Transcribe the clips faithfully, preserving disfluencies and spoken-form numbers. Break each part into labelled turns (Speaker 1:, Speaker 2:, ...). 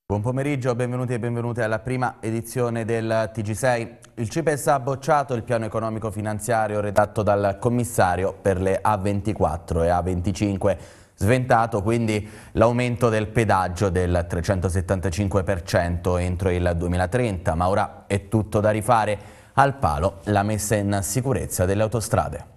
Speaker 1: Buon pomeriggio, benvenuti e benvenute alla prima edizione del T G sei. Il C I P E S ha bocciato il piano economico finanziario redatto dal commissario per le A ventiquattro e A venticinque, sventato quindi l'aumento del pedaggio del trecentosettantacinque per cento entro il duemilatrenta, ma ora è tutto da rifare, al palo la messa in sicurezza delle autostrade.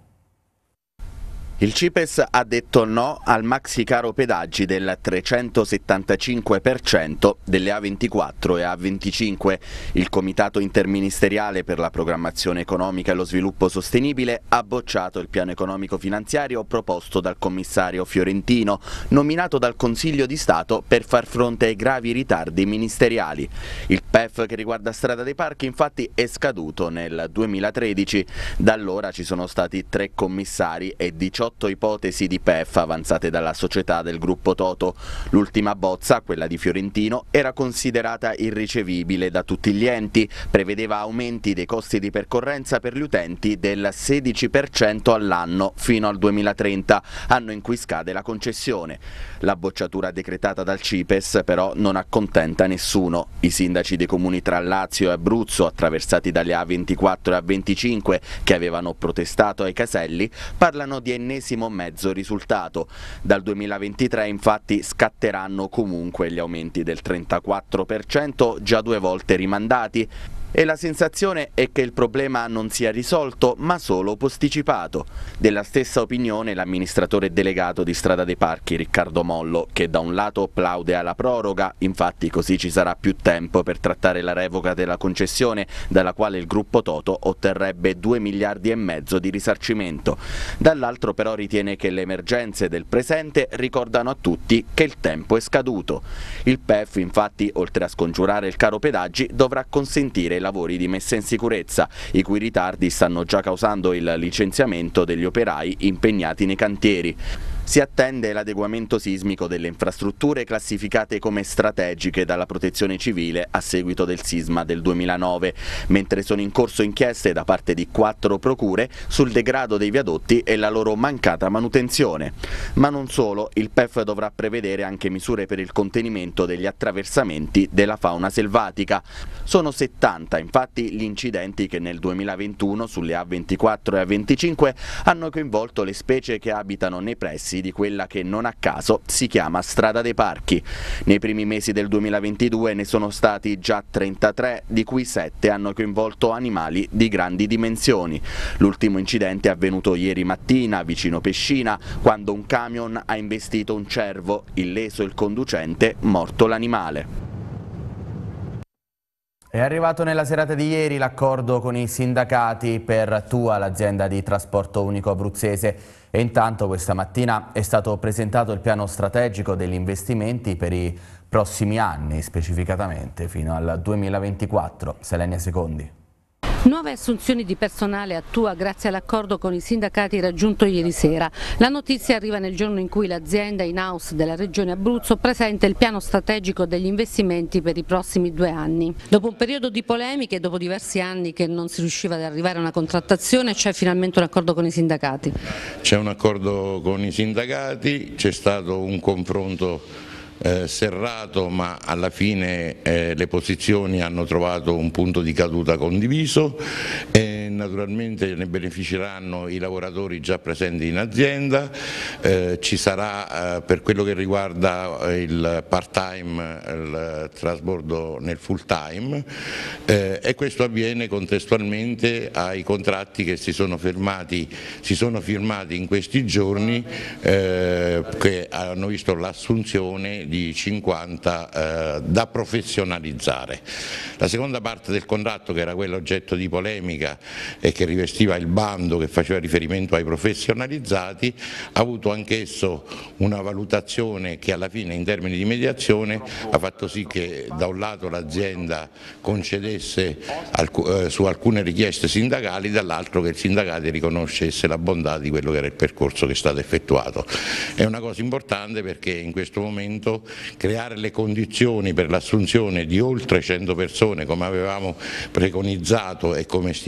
Speaker 2: Il C I P E S ha detto no al maxi caro pedaggi del trecentosettantacinque per cento delle A ventiquattro e A venticinque. Il Comitato Interministeriale per la Programmazione Economica e lo Sviluppo Sostenibile ha bocciato il piano economico finanziario proposto dal commissario Fiorentino, nominato dal Consiglio di Stato per far fronte ai gravi ritardi ministeriali. Il P E F che riguarda Strada dei Parchi infatti è scaduto nel duemilatredici. Da allora ci sono stati tre commissari e diciotto ipotesi di P E F avanzate dalla società del gruppo Toto. L'ultima bozza, quella di Fiorentino, era considerata irricevibile da tutti gli enti, prevedeva aumenti dei costi di percorrenza per gli utenti del sedici per cento all'anno fino al duemilatrenta, anno in cui scade la concessione. La bocciatura decretata dal C I P E S però non accontenta nessuno. I sindaci dei comuni tra Lazio e Abruzzo, attraversati dalle A ventiquattro e A venticinque, che avevano protestato ai caselli, parlano di ennesimo mezzo risultato. Dal duemilaventitré infatti scatteranno comunque gli aumenti del trentaquattro per cento, già due volte rimandati. E la sensazione è che il problema non sia risolto, ma solo posticipato. Della stessa opinione l'amministratore delegato di Strada dei Parchi, Riccardo Mollo, che da un lato plaude alla proroga, infatti così ci sarà più tempo per trattare la revoca della concessione, dalla quale il gruppo Toto otterrebbe due miliardi e mezzo di risarcimento. Dall'altro però ritiene che le emergenze del presente ricordano a tutti che il tempo è scaduto. Il P E F infatti, oltre a scongiurare il caro pedaggi, dovrà consentire lavori di messa in sicurezza, i cui ritardi stanno già causando il licenziamento degli operai impegnati nei cantieri. Si attende l'adeguamento sismico delle infrastrutture classificate come strategiche dalla Protezione Civile a seguito del sisma del duemilanove, mentre sono in corso inchieste da parte di quattro procure sul degrado dei viadotti e la loro mancata manutenzione. Ma non solo, il P E F dovrà prevedere anche misure per il contenimento degli attraversamenti della fauna selvatica. Sono settanta infatti gli incidenti che nel duemilaventuno sulle A ventiquattro e A venticinque hanno coinvolto le specie che abitano nei pressi di quella che non a caso si chiama Strada dei Parchi. Nei primi mesi del duemilaventidue ne sono stati già trentatré, di cui sette hanno coinvolto animali di grandi dimensioni. L'ultimo incidente è avvenuto ieri mattina vicino Pescina, quando un camion ha investito un cervo, illeso il conducente, morto l'animale.
Speaker 1: È arrivato nella serata di ieri l'accordo con i sindacati per Tua, l'azienda di trasporto unico abruzzese, e intanto questa mattina è stato presentato il piano strategico degli investimenti per i prossimi anni, specificatamente fino al duemilaventiquattro. Selenia Secondi.
Speaker 3: Nuove assunzioni di personale a Tua grazie all'accordo con i sindacati raggiunto ieri sera. La notizia arriva nel giorno in cui l'azienda in-house della Regione Abruzzo presenta il piano strategico degli investimenti per i prossimi due anni. Dopo un periodo di polemiche e dopo diversi anni che non si riusciva ad arrivare a una contrattazione, c'è finalmente un accordo con i sindacati.
Speaker 4: C'è un accordo con i sindacati, c'è stato un confronto Eh, serrato, ma alla fine eh, le posizioni hanno trovato un punto di caduta condiviso e naturalmente ne beneficeranno i lavoratori già presenti in azienda. Eh, ci sarà eh, per quello che riguarda il part time il trasbordo nel full time eh, e questo avviene contestualmente ai contratti che si sono firmati, si sono firmati in questi giorni eh, che hanno visto l'assunzione di cinquanta eh, da professionalizzare. La seconda parte del contratto, che era quello oggetto di polemica e che rivestiva il bando che faceva riferimento ai professionalizzati, ha avuto anch'esso una valutazione che alla fine in termini di mediazione ha fatto sì che da un lato l'azienda concedesse alc eh, su alcune richieste sindacali, dall'altro che il sindacato riconoscesse la bontà di quello che era il percorso che è stato effettuato. È una cosa importante perché in questo momento creare le condizioni per l'assunzione di oltre cento persone come avevamo preconizzato e come stiamo facendo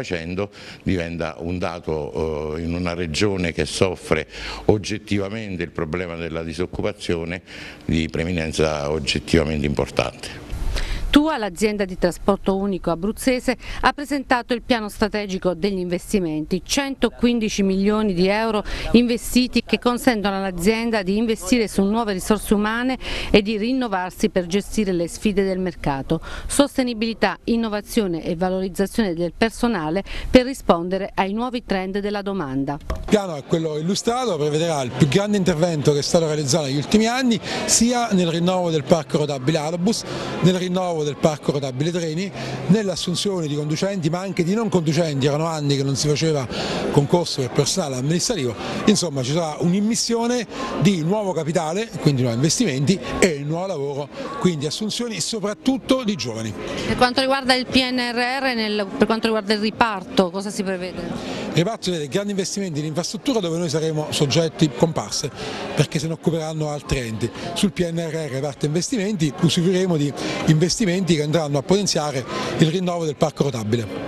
Speaker 4: facendo diventa un dato eh, in una regione che soffre oggettivamente il problema della disoccupazione di preminenza oggettivamente importante.
Speaker 3: Tua, l'azienda di trasporto unico abruzzese, ha presentato il piano strategico degli investimenti, centoquindici milioni di euro investiti che consentono all'azienda di investire su nuove risorse umane e di rinnovarsi per gestire le sfide del mercato, sostenibilità, innovazione e valorizzazione del personale per rispondere ai nuovi trend della domanda.
Speaker 5: Il piano è quello illustrato, prevederà il più grande intervento che è stato realizzato negli ultimi anni, sia nel rinnovo del parco rotabile autobus, nel rinnovo del parco rotabile treni, nelle assunzioni di conducenti ma anche di non conducenti. Erano anni che non si faceva concorso per personale amministrativo. Insomma, ci sarà un'immissione di nuovo capitale, quindi nuovi investimenti, e nuovo lavoro, quindi assunzioni soprattutto di giovani.
Speaker 3: Per quanto riguarda il P N R R, nel, per quanto riguarda il riparto, cosa si prevede?
Speaker 5: Il riparto vede grandi investimenti in infrastruttura dove noi saremo soggetti comparse, perché se ne occuperanno altri enti. Sul P N R R reparto investimenti usufruiremo di investimenti che andranno a potenziare il rinnovo del parco rotabile.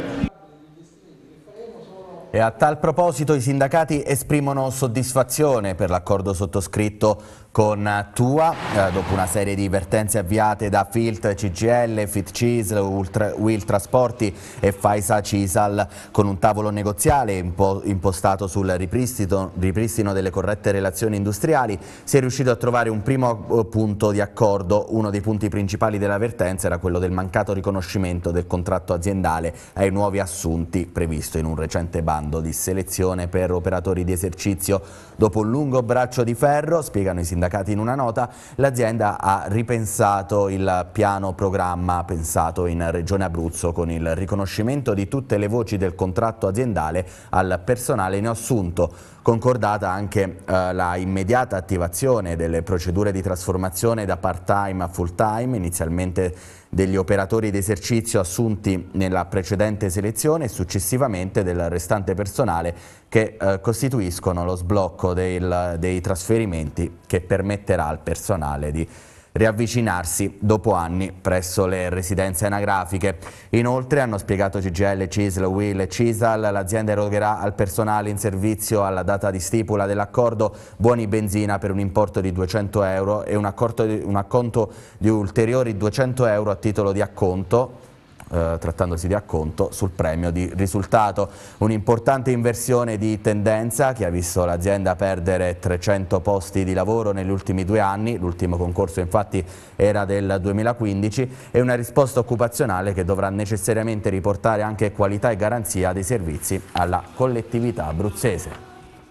Speaker 1: E a tal proposito i sindacati esprimono soddisfazione per l'accordo sottoscritto con Tua, eh, dopo una serie di vertenze avviate da Filt, C G I L, FitCisl, Ultra, Will Trasporti e Faisa Cisal, con un tavolo negoziale impo, impostato sul ripristino, ripristino delle corrette relazioni industriali, si è riuscito a trovare un primo punto di accordo. Uno dei punti principali della vertenza era quello del mancato riconoscimento del contratto aziendale ai nuovi assunti previsto in un recente bando di selezione per operatori di esercizio. Dopo un lungo braccio di ferro, spiegano i sindacati in una nota, l'azienda ha ripensato il piano programma pensato in Regione Abruzzo con il riconoscimento di tutte le voci del contratto aziendale al personale neoassunto, concordata anche eh, la immediata attivazione delle procedure di trasformazione da part-time a full-time, inizialmente degli operatori d'esercizio assunti nella precedente selezione e successivamente del restante personale che eh, costituiscono lo sblocco del, dei trasferimenti che permetterà al personale di riavvicinarsi dopo anni presso le residenze anagrafiche. Inoltre, hanno spiegato C G I L, Cisl, Will e Cisal, l'azienda erogherà al personale in servizio alla data di stipula dell'accordo buoni benzina per un importo di duecento euro e un, accordo di, un acconto di ulteriori duecento euro a titolo di acconto, Eh, trattandosi di acconto sul premio di risultato. Un'importante inversione di tendenza che ha visto l'azienda perdere trecento posti di lavoro negli ultimi due anni, l'ultimo concorso infatti era del duemilaquindici, e una risposta occupazionale che dovrà necessariamente riportare anche qualità e garanzia dei servizi alla collettività abruzzese.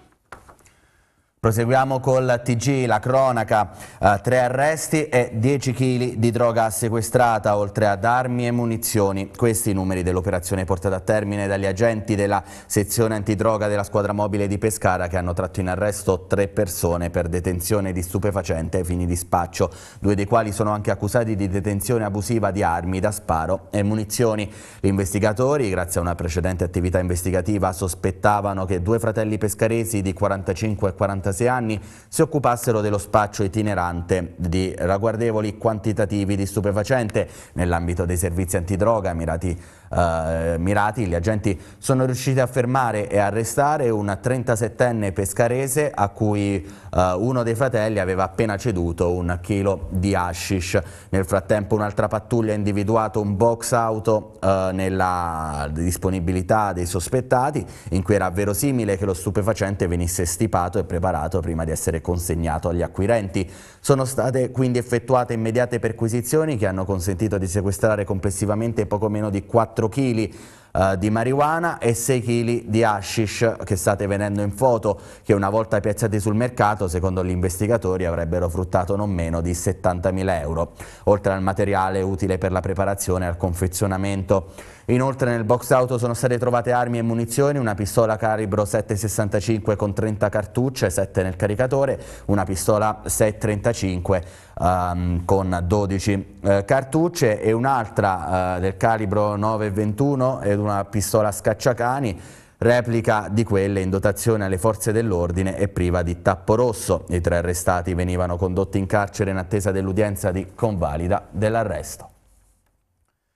Speaker 1: Proseguiamo col T G, la cronaca, eh, tre arresti e dieci chili di droga sequestrata, oltre ad armi e munizioni. Questi i numeri dell'operazione portata a termine dagli agenti della sezione antidroga della squadra mobile di Pescara, che hanno tratto in arresto tre persone per detenzione di stupefacente ai fini di spaccio, due dei quali sono anche accusati di detenzione abusiva di armi da sparo e munizioni. Gli investigatori, grazie a una precedente attività investigativa, sospettavano che due fratelli pescaresi di quarantacinque e quarantasei anni si occupassero dello spaccio itinerante di ragguardevoli quantitativi di stupefacente. Nell'ambito dei servizi antidroga mirati, eh, mirati, gli agenti sono riusciti a fermare e arrestare un trentasettenne pescarese a cui eh, uno dei fratelli aveva appena ceduto un chilo di hashish. Nel frattempo un'altra pattuglia ha individuato un box auto eh, nella disponibilità dei sospettati, in cui era verosimile che lo stupefacente venisse stipato e preparato prima di essere consegnato agli acquirenti. Sono state quindi effettuate immediate perquisizioni che hanno consentito di sequestrare complessivamente poco meno di quattro chili Uh, di marijuana e sei chili di hashish, che state vedendo in foto, che una volta piazzati sul mercato, secondo gli investigatori, avrebbero fruttato non meno di settantamila euro, oltre al materiale utile per la preparazione e al confezionamento. Inoltre nel box auto sono state trovate armi e munizioni, una pistola calibro sette sessantacinque con trenta cartucce, sette nel caricatore, una pistola sei trentacinque um, con dodici uh, cartucce e un'altra uh, del calibro nove ventuno ed una pistola scacciacani, replica di quelle in dotazione alle forze dell'ordine e priva di tappo rosso. I tre arrestati venivano condotti in carcere in attesa dell'udienza di convalida dell'arresto.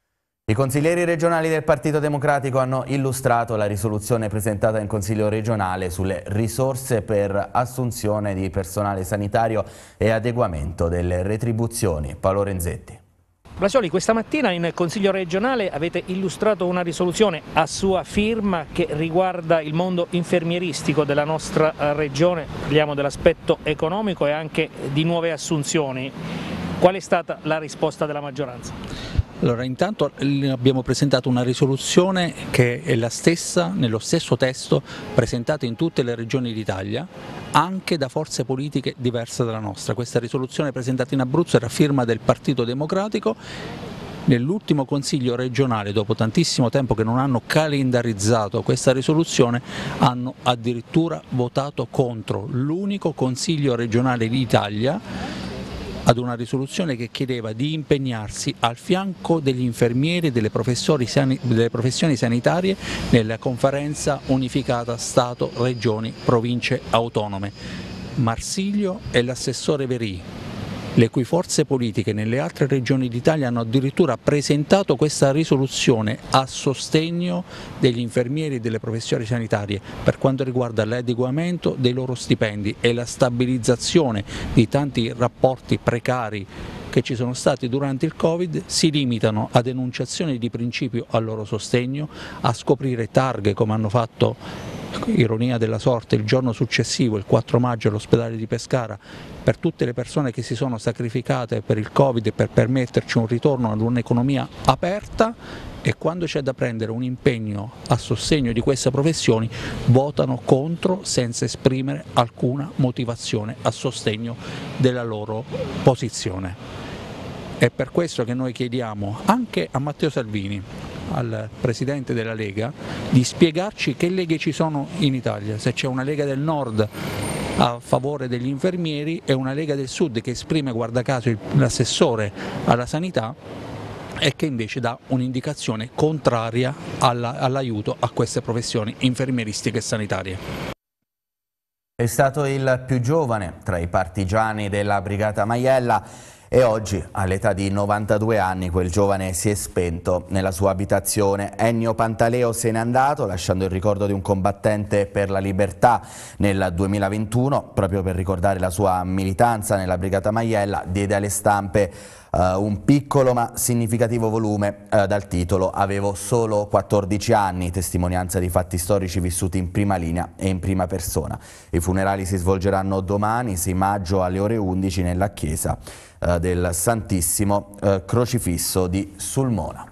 Speaker 1: I consiglieri regionali del Partito Democratico hanno illustrato la risoluzione presentata in Consiglio regionale sulle risorse per assunzione di personale sanitario e adeguamento delle retribuzioni. Paolo Renzetti.
Speaker 6: Blasioli, questa mattina in Consiglio regionale avete illustrato una risoluzione a sua firma che riguarda il mondo infermieristico della nostra regione, parliamo dell'aspetto economico e anche di nuove assunzioni. Qual è stata la risposta della maggioranza?
Speaker 7: Allora, intanto abbiamo presentato una risoluzione che è la stessa, nello stesso testo, presentata in tutte le regioni d'Italia, anche da forze politiche diverse dalla nostra. Questa risoluzione presentata in Abruzzo era firma del Partito Democratico. Nell'ultimo Consiglio regionale, dopo tantissimo tempo che non hanno calendarizzato questa risoluzione, hanno addirittura votato contro, l'unico Consiglio regionale d'Italia ad una risoluzione che chiedeva di impegnarsi al fianco degli infermieri e delle, delle professioni sanitarie nella conferenza unificata Stato, Regioni, Province Autonome. Marsiglio e l'assessore Verì, le cui forze politiche nelle altre regioni d'Italia hanno addirittura presentato questa risoluzione a sostegno degli infermieri e delle professioni sanitarie per quanto riguarda l'adeguamento dei loro stipendi e la stabilizzazione di tanti rapporti precari che ci sono stati durante il Covid. Si limitano a denunciazioni di principio al loro sostegno, a scoprire targhe come hanno fatto, ironia della sorte, il giorno successivo, il quattro maggio, all'ospedale di Pescara, per tutte le persone che si sono sacrificate per il Covid e per permetterci un ritorno ad un'economia aperta, e quando c'è da prendere un impegno a sostegno di queste professioni votano contro senza esprimere alcuna motivazione a sostegno della loro posizione. È per questo che noi chiediamo anche a Matteo Salvini, al Presidente della Lega, di spiegarci che leghe ci sono in Italia, se c'è una Lega del Nord a favore degli infermieri e una Lega del Sud che esprime, guarda caso, l'assessore alla sanità e che invece dà un'indicazione contraria all'aiuto a queste professioni infermieristiche e sanitarie.
Speaker 1: È stato il più giovane tra i partigiani della Brigata Maiella e oggi, all'età di novantadue anni, quel giovane si è spento nella sua abitazione. Ennio Pantaleo se n'è andato lasciando il ricordo di un combattente per la libertà. Nel duemilaventuno, proprio per ricordare la sua militanza nella Brigata Maiella, diede alle stampe Uh, un piccolo ma significativo volume uh, dal titolo "Avevo solo quattordici anni", testimonianza di fatti storici vissuti in prima linea e in prima persona. I funerali si svolgeranno domani, sei maggio, alle ore undici nella chiesa uh, del Santissimo uh, Crocifisso di Sulmona.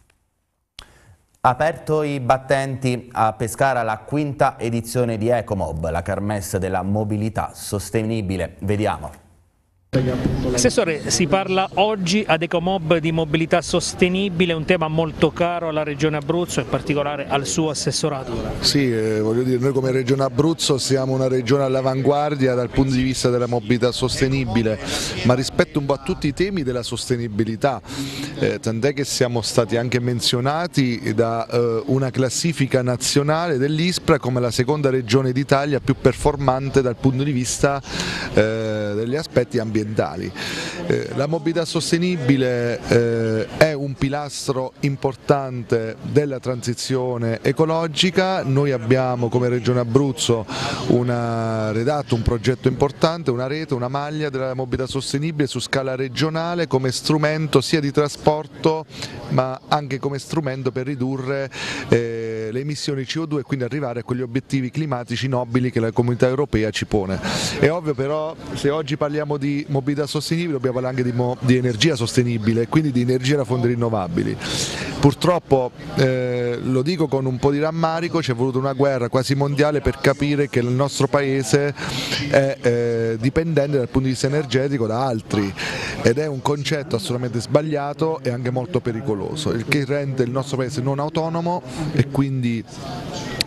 Speaker 1: Aperto i battenti a Pescara la quinta edizione di Ecomob, la kermesse della mobilità sostenibile. Vediamo.
Speaker 6: Assessore, si parla oggi ad Ecomob di mobilità sostenibile, un tema molto caro alla Regione Abruzzo e in particolare al suo assessorato.
Speaker 8: Sì, eh, voglio dire, noi come Regione Abruzzo siamo una regione all'avanguardia dal punto di vista della mobilità sostenibile, ma rispetto un po' a tutti i temi della sostenibilità, eh, tant'è che siamo stati anche menzionati da eh, una classifica nazionale dell'ISPRA come la seconda regione d'Italia più performante dal punto di vista eh, degli aspetti ambientali. Eh, la mobilità sostenibile eh, è un pilastro importante della transizione ecologica. Noi abbiamo come Regione Abruzzo una, redatto un progetto importante, una rete, una maglia della mobilità sostenibile su scala regionale come strumento sia di trasporto ma anche come strumento per ridurre eh, le emissioni C O due e quindi arrivare a quegli obiettivi climatici nobili che la Comunità Europea ci pone. È ovvio però, se oggi parliamo di mobilità sostenibile dobbiamo parlare anche di, di energia sostenibile, quindi di energia da fonti rinnovabili. Purtroppo, eh, lo dico con un po' di rammarico, ci è voluta una guerra quasi mondiale per capire che il nostro paese è eh, dipendente dal punto di vista energetico da altri ed è un concetto assolutamente sbagliato e anche molto pericoloso, il che rende il nostro paese non autonomo e quindi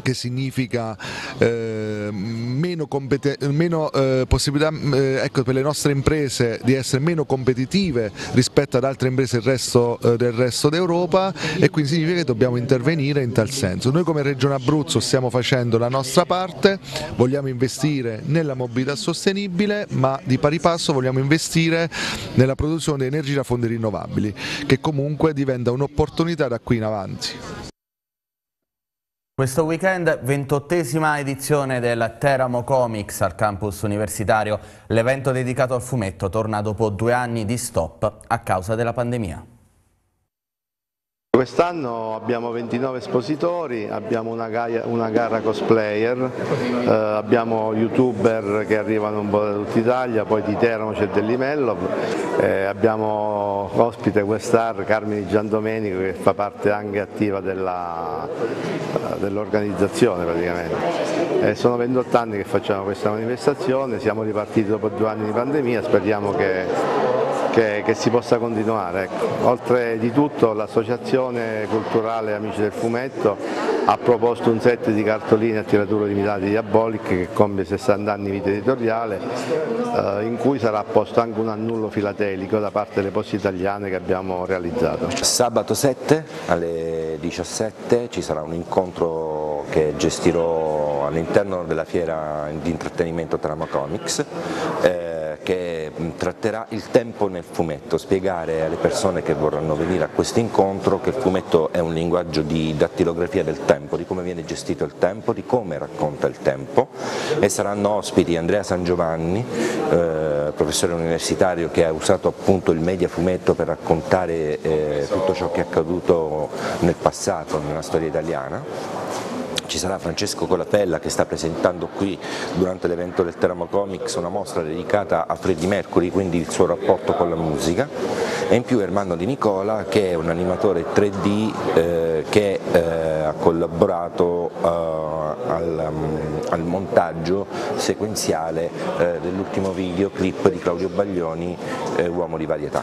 Speaker 8: che significa eh, meno, meno eh, possibilità eh, ecco, per le nostre imprese di essere meno competitive rispetto ad altre imprese del resto, eh, del resto d'Europa, e quindi significa che dobbiamo intervenire in tal senso. Noi come Regione Abruzzo stiamo facendo la nostra parte, vogliamo investire nella mobilità sostenibile, ma di pari passo vogliamo investire nella produzione di energie da fonti rinnovabili, che comunque diventa un'opportunità da qui in avanti.
Speaker 1: Questo weekend ventottesima edizione del Teramo Comics al campus universitario. L'evento dedicato al fumetto torna dopo due anni di stop a causa della pandemia.
Speaker 9: Quest'anno abbiamo ventinove espositori, abbiamo una, gaia, una gara cosplayer, eh, abbiamo youtuber che arrivano un po' da tutta Italia, poi di Teramo c'è Dellimello, eh, abbiamo ospite quest'ar Carmine Giandomenico che fa parte anche attiva dell'organizzazione praticamente. Eh, sono ventotto anni che facciamo questa manifestazione, siamo ripartiti dopo due anni di pandemia, speriamo che Che, che si possa continuare. Ecco. Oltre di tutto l'associazione culturale Amici del Fumetto ha proposto un set di cartoline a tiratura limitata di Diabolic che compie sessanta anni di vita editoriale, eh, in cui sarà posto anche un annullo filatelico da parte delle Poste Italiane che abbiamo realizzato.
Speaker 10: Sabato sette alle diciassette ci sarà un incontro che gestirò all'interno della fiera di intrattenimento Teramo Comics, eh, che tratterà il tempo nel fumetto, spiegare alle persone che vorranno venire a questo incontro che il fumetto è un linguaggio di dattilografia del tempo, di come viene gestito il tempo, di come racconta il tempo, e saranno ospiti Andrea San Giovanni, eh, professore universitario che ha usato appunto il media fumetto per raccontare eh, tutto ciò che è accaduto nel passato, nella storia italiana. Ci sarà Francesco Colapella che sta presentando qui durante l'evento del Teramo Comics una mostra dedicata a Freddie Mercury, quindi il suo rapporto con la musica, e in più Ermanno Di Nicola che è un animatore tre D eh, che eh, ha collaborato eh, al, um, al montaggio sequenziale eh, dell'ultimo videoclip di Claudio Baglioni, eh, Uomo di varietà.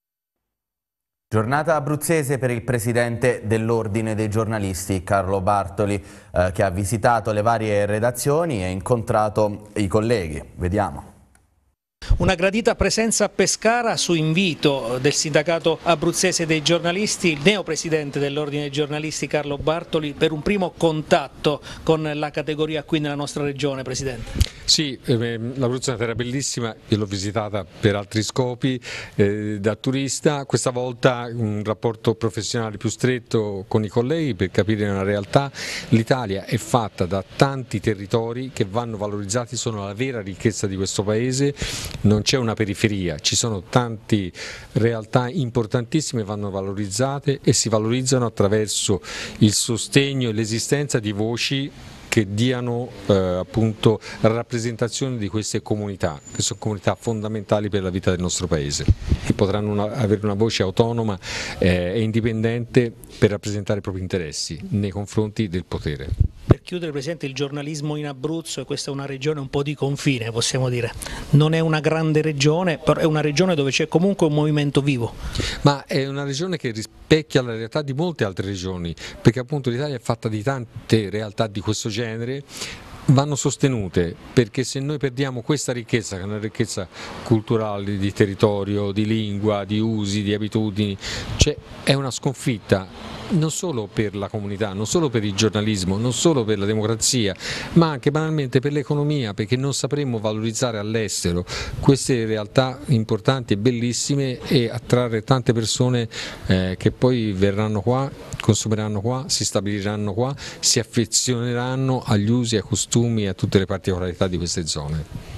Speaker 1: Giornata abruzzese per il presidente dell'Ordine dei giornalisti, Carlo Bartoli, eh, che ha visitato le varie redazioni e incontrato i colleghi. Vediamo.
Speaker 6: Una gradita presenza a Pescara su invito del sindacato abruzzese dei giornalisti, il neopresidente dell'Ordine dei giornalisti Carlo Bartoli, per un primo contatto con la categoria qui nella nostra regione, Presidente.
Speaker 11: Sì, eh, l'Abruzzo è una terra bellissima, io l'ho visitata per altri scopi eh, da turista, questa volta un rapporto professionale più stretto con i colleghi per capire una realtà. L'Italia è fatta da tanti territori che vanno valorizzati, sono la vera ricchezza di questo paese, non c'è una periferia, ci sono tante realtà importantissime che vanno valorizzate e si valorizzano attraverso il sostegno e l'esistenza di voci che diano eh, appunto rappresentazione di queste comunità, che sono comunità fondamentali per la vita del nostro paese, che potranno una, avere una voce autonoma eh, e indipendente per rappresentare i propri interessi nei confronti del potere.
Speaker 6: Per chiudere, Presidente, il giornalismo in Abruzzo, e questa è una regione un po' di confine, possiamo dire, non è una grande regione, però è una regione dove c'è comunque un movimento vivo.
Speaker 11: Ma è una regione che rispecchia la realtà di molte altre regioni, perché appunto l'Italia è fatta di tante realtà di questo genere, vanno sostenute, perché se noi perdiamo questa ricchezza, che è una ricchezza culturale, di territorio, di lingua, di usi, di abitudini, cioè è una sconfitta non solo per la comunità, non solo per il giornalismo, non solo per la democrazia, ma anche banalmente per l'economia, perché non sapremo valorizzare all'estero queste realtà importanti e bellissime e attrarre tante persone eh, che poi verranno qua, consumeranno qua, si stabiliranno qua, si affezioneranno agli usi, ai costumi e a tutte le particolarità di queste zone.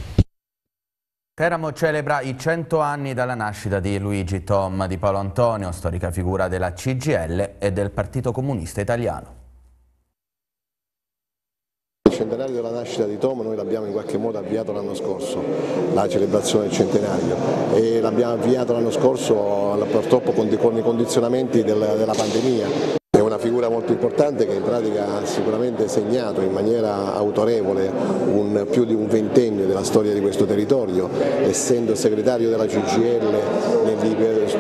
Speaker 1: Teramo celebra i cento anni dalla nascita di Luigi Tom Di Paolo Antonio, storica figura della C G I L e del Partito Comunista Italiano.
Speaker 12: Il centenario della nascita di Tom noi l'abbiamo in qualche modo avviato l'anno scorso, la celebrazione del centenario, e l'abbiamo avviato l'anno scorso purtroppo con i condizionamenti della pandemia. È una figura molto importante che in pratica ha sicuramente segnato in maniera autorevole un, più di un ventennio della storia di questo territorio, essendo segretario della C G I L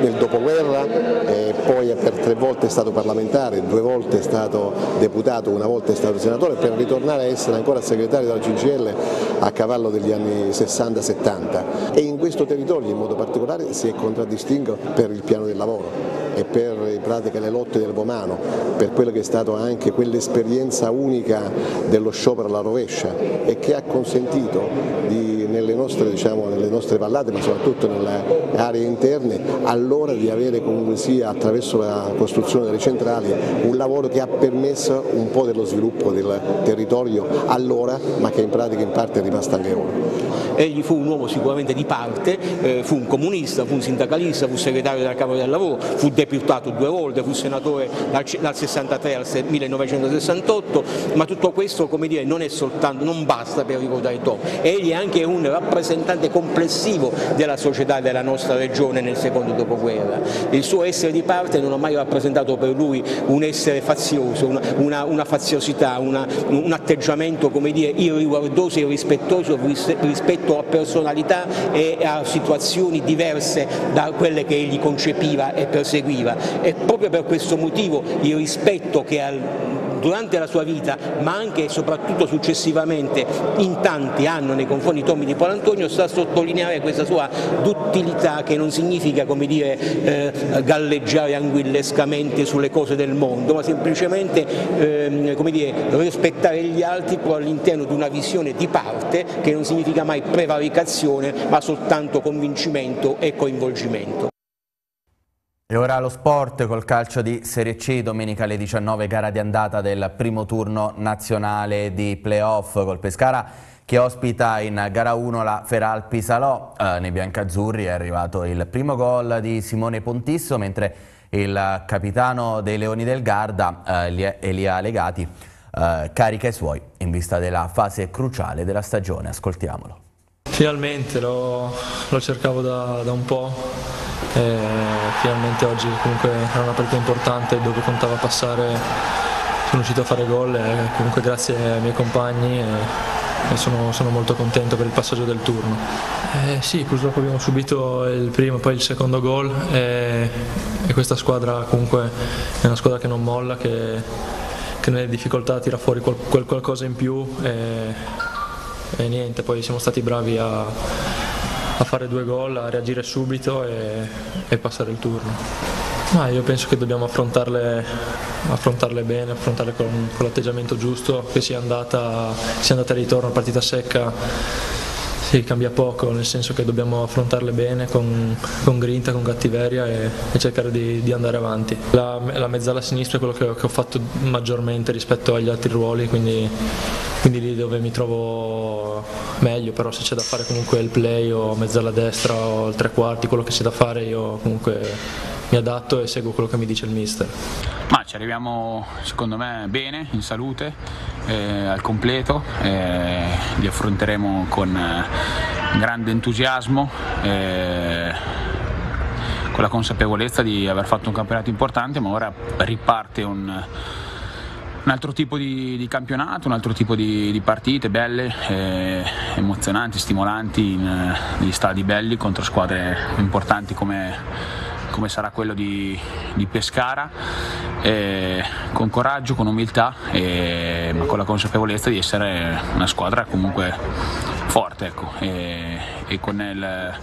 Speaker 12: nel dopoguerra, e poi per tre volte è stato parlamentare, due volte è stato deputato, una volta è stato senatore, per ritornare a essere ancora segretario della C G I L a cavallo degli anni sessanta settanta, e in questo territorio in modo particolare si è contraddistinto per il piano del lavoro e per in pratica le lotte del Vomano, per quello che è stato anche quell'esperienza unica dello sciopero alla rovescia, e che ha consentito di, nelle, nostre, diciamo, nelle nostre vallate, ma soprattutto nelle aree interne, allora di avere comunque sia, attraverso la costruzione delle centrali, un lavoro che ha permesso un po' dello sviluppo del territorio allora, ma che in pratica in parte è rimasto anche ora.
Speaker 13: Egli fu un uomo sicuramente di parte, eh, fu un comunista, fu un sindacalista, fu segretario della Camera del Lavoro, fu deputato due volte, fu senatore dal, dal sessantatré al millenovecentosessantotto, ma tutto questo, come dire, non è soltanto, non basta per ricordare Tom. Egli è anche un rappresentante complessivo della società della nostra regione nel secondo dopoguerra. Il suo essere di parte non ha mai rappresentato per lui un essere fazioso, una, una, una faziosità, una, un atteggiamento, come dire, irriguardoso e irrispettoso rispetto a personalità e a situazioni diverse da quelle che egli concepiva e perseguiva. E proprio per questo motivo il rispetto che al durante la sua vita, ma anche e soprattutto successivamente in tanti hanno nei confronti di Tommy di Paulantonio, sta a sottolineare questa sua duttilità, che non significa, come dire, eh, galleggiare anguillescamente sulle cose del mondo, ma semplicemente eh, come dire, rispettare gli altri però all'interno di una visione di parte, che non significa mai prevaricazione, ma soltanto convincimento e coinvolgimento.
Speaker 1: E ora lo sport col calcio di Serie C, domenica alle diciannove, gara di andata del primo turno nazionale di playoff col Pescara che ospita in gara uno la Feralpi Salò. Eh, nei biancazzurri è arrivato il primo gol di Simone Pontisso, mentre il capitano dei Leoni del Garda, eh, Elia Legati, eh, carica i suoi in vista della fase cruciale della stagione. Ascoltiamolo.
Speaker 14: Finalmente, lo, lo cercavo da, da un po'. E finalmente oggi comunque era una partita importante dove contava passare, sono riuscito a fare gol e comunque grazie ai miei compagni e, e sono, sono molto contento per il passaggio del turno. Eh, sì, purtroppo abbiamo subito il primo e poi il secondo gol e, e questa squadra comunque è una squadra che non molla, che, che nelle difficoltà tira fuori qual, qual, qualcosa in più e, e niente, poi siamo stati bravi a a fare due gol, a reagire subito e, e passare il turno. Ma io penso che dobbiamo affrontarle, affrontarle bene, affrontarle con, con l'atteggiamento giusto, che sia andata, sia andata e ritorno, partita secca, sì, cambia poco, nel senso che dobbiamo affrontarle bene, con, con grinta, con cattiveria e, e cercare di, di andare avanti. La, la mezzala sinistra è quello che, che ho fatto maggiormente rispetto agli altri ruoli, quindi, quindi lì dove mi trovo meglio, però se c'è da fare comunque il play o mezzala destra o il tre quarti, quello che c'è da fare io comunque mi adatto e seguo quello che mi dice il mister.
Speaker 15: Ma ci arriviamo secondo me bene, in salute, eh, al completo, eh, li affronteremo con eh, grande entusiasmo, eh, con la consapevolezza di aver fatto un campionato importante, ma ora riparte un Un altro tipo di, di campionato, un altro tipo di, di partite belle, eh, emozionanti, stimolanti, in, negli stadi belli contro squadre importanti come, come sarà quello di, di Pescara, eh, con coraggio, con umiltà, eh, ma con la consapevolezza di essere una squadra comunque forte, ecco, e, e con il,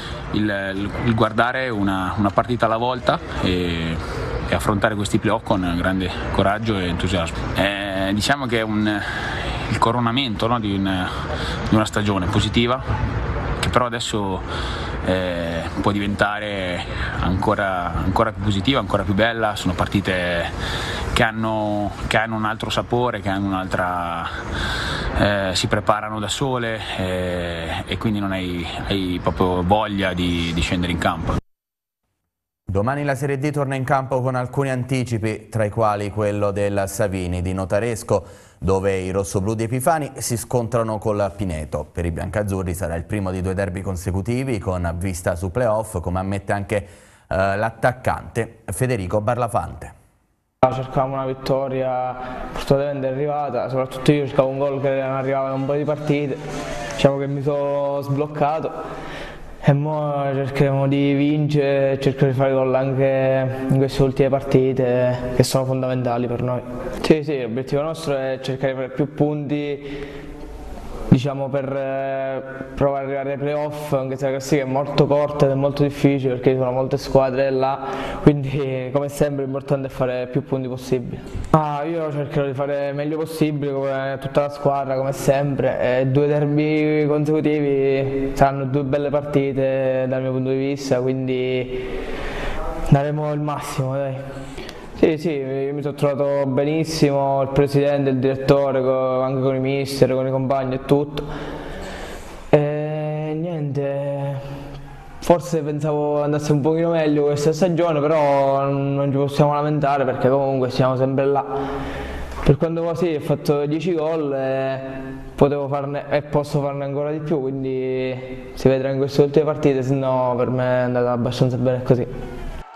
Speaker 15: il, il guardare una, una partita alla volta e, e affrontare questi playoff con grande coraggio e entusiasmo. Eh, diciamo che è un, il coronamento, no, di, una, di una stagione positiva, che però adesso eh, può diventare ancora, ancora più positiva, ancora più bella. Sono partite che hanno, che hanno un altro sapore, che hanno un'altra, eh, si preparano da sole eh, e quindi non hai, hai proprio voglia di, di scendere in campo.
Speaker 1: Domani la Serie D torna in campo con alcuni anticipi, tra i quali quello del Savini di Notaresco, dove i rossoblù di Epifani si scontrano col Pineto. Per i biancazzurri sarà il primo di due derby consecutivi con vista su playoff, come ammette anche eh, l'attaccante Federico Barlafante.
Speaker 16: Cercavamo una vittoria, fortunatamente è arrivata, soprattutto io cercavo un gol che non arrivava da un po' di partite, diciamo che mi sono sbloccato E mo cercheremo di vincere, cercheremo di fare gol anche in queste ultime partite che sono fondamentali per noi. Sì, sì, l'obiettivo nostro è cercare di fare più punti, diciamo, per provare ad arrivare ai playoff, anche se la classifica è molto corta ed è molto difficile perché ci sono molte squadre là, quindi come sempre l'importante è fare più punti possibili. Ah, io cercherò di fare il meglio possibile come tutta la squadra, come sempre, e due derby consecutivi saranno due belle partite dal mio punto di vista, quindi daremo il massimo, dai. Sì, sì, io mi sono trovato benissimo, il presidente, il direttore, anche con i mister, con i compagni e tutto. E niente, forse pensavo andasse un pochino meglio questa stagione, però non ci possiamo lamentare perché comunque siamo sempre là. Per quanto così ho fatto dieci gol e potevo farne e posso farne ancora di più, quindi si vedrà in queste ultime partite, se no per me è andata abbastanza bene così.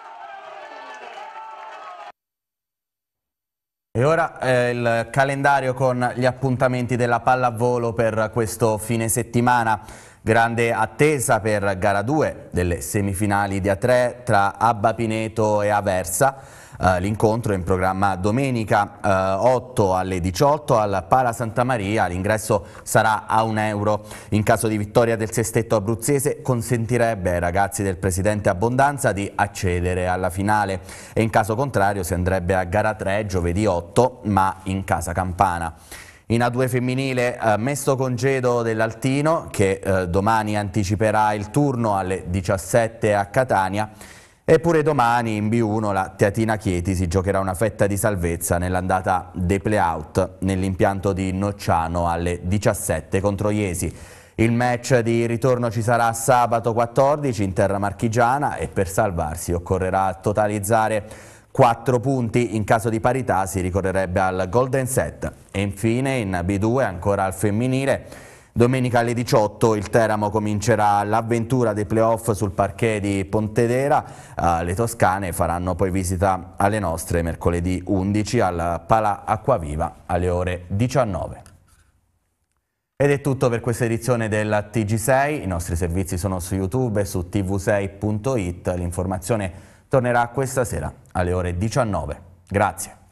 Speaker 1: E ora eh, il calendario con gli appuntamenti della pallavolo per questo fine settimana. Grande attesa per gara due delle semifinali di A tre tra Abba Pineto e Aversa. Uh, l'incontro è in programma domenica uh, otto alle diciotto al Pala Santa Maria. L'ingresso sarà a un euro. In caso di vittoria del sestetto abruzzese consentirebbe ai ragazzi del presidente Abbondanza di accedere alla finale, e in caso contrario si andrebbe a gara tre giovedì otto, ma in casa campana. In A due femminile eh, mesto congedo dell'Altino che eh, domani anticiperà il turno alle diciassette a Catania. Eppure domani in B uno la Teatina Chieti si giocherà una fetta di salvezza nell'andata dei play-out nell'impianto di Nocciano alle diciassette contro Iesi. Il match di ritorno ci sarà sabato quattordici in terra marchigiana e per salvarsi occorrerà totalizzare quattro punti. In caso di parità si ricorrerebbe al golden set. E infine in B due ancora al femminile. Domenica alle diciotto il Teramo comincerà l'avventura dei playoff sul parquet di Pontedera. Uh, le toscane faranno poi visita alle nostre mercoledì undici al Pala Acquaviva alle ore diciannove. Ed è tutto per questa edizione del T G sei. I nostri servizi sono su YouTube e su T V sei punto it. L'informazione tornerà questa sera alle ore diciannove. Grazie.